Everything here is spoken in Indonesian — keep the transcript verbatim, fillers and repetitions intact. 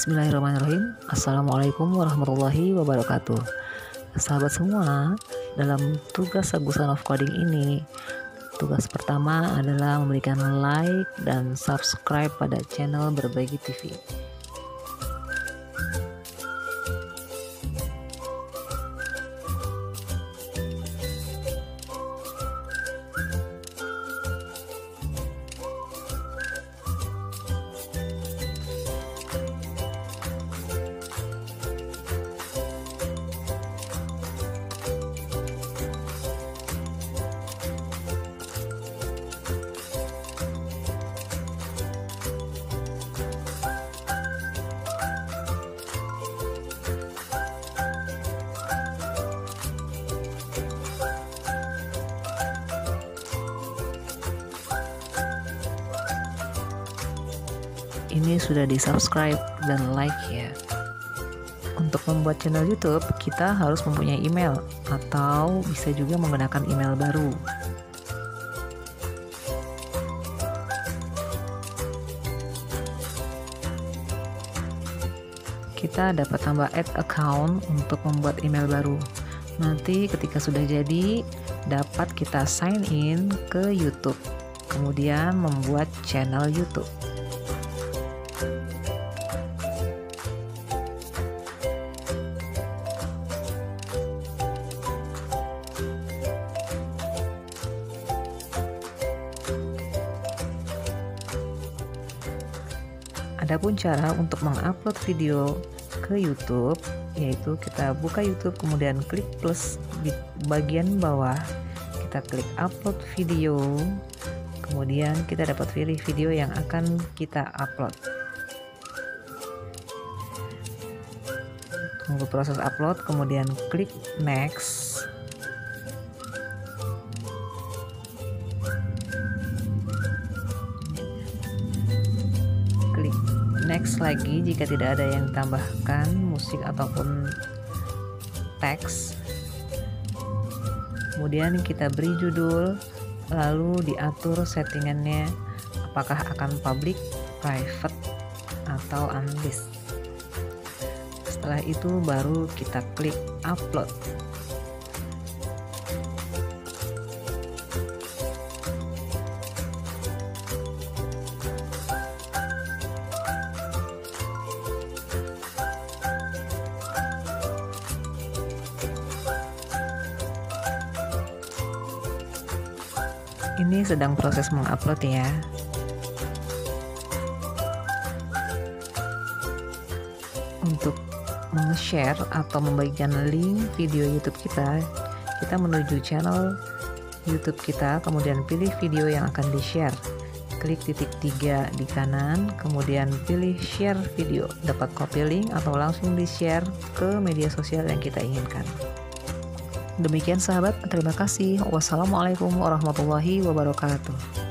Bismillahirrahmanirrahim. Assalamualaikum warahmatullahi wabarakatuh. Sahabat semua, dalam tugas Sagusan of Coding ini, tugas pertama adalah memberikan like dan subscribe pada channel Berbagi T V. Ini sudah di subscribe dan like ya. Untuk membuat channel YouTube, kita harus mempunyai email atau bisa juga menggunakan email baru. Kita dapat tambah add account untuk membuat email baru. Nanti ketika sudah jadi, dapat kita sign in ke YouTube, kemudian membuat channel YouTube. Adapun cara untuk mengupload video ke YouTube, yaitu kita buka YouTube, kemudian klik plus di bagian bawah, kita klik upload video, kemudian kita dapat pilih video yang akan kita upload. Tunggu proses upload, kemudian klik next. Next lagi jika tidak ada yang tambahkan musik ataupun teks. Kemudian kita beri judul, lalu diatur settingannya apakah akan public, private, atau unlist. Setelah itu baru kita klik upload. Ini sedang proses mengupload ya. Untuk meng-share atau membagikan link video YouTube kita, kita menuju channel YouTube kita, kemudian pilih video yang akan di-share. Klik titik tiga di kanan, kemudian pilih share video. Dapat copy link atau langsung di-share ke media sosial yang kita inginkan. Demikian sahabat, terima kasih. Wassalamualaikum warahmatullahi wabarakatuh.